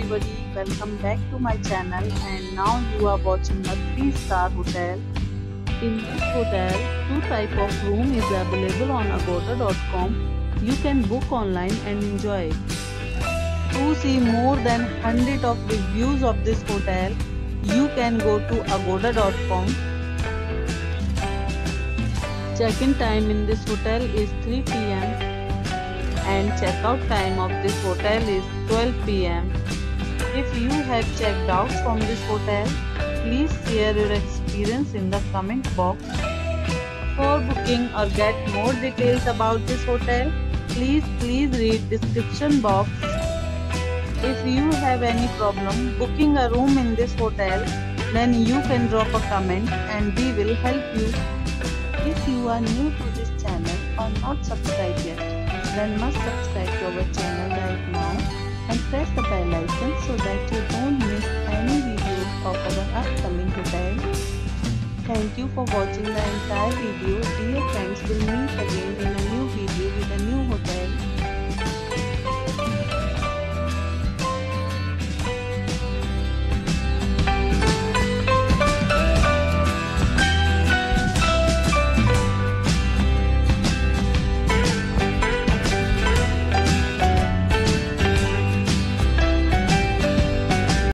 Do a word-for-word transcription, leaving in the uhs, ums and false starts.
everybody, welcome back to my channel, and now you are watching a three star hotel. In this hotel, two type of room is available on agoda dot com. You can book online and enjoy it. To see more than one hundred of reviews of this hotel, you can go to agoda dot com. Check-in time in this hotel is three p m and check-out time of this hotel is twelve p m If you have checked out from this hotel, please share your experience in the comment box. For booking or get more details about this hotel, please please read description box. If you have any problem booking a room in this hotel, then you can drop a comment and we will help you. If you are new to this channel or not subscribed yet, then must subscribe to our channel right now and press the bell icon so that you don't miss any videos of our upcoming hotel. Thank you for watching the entire video. Dear friends, we'll meet again in a new video with a new hotel.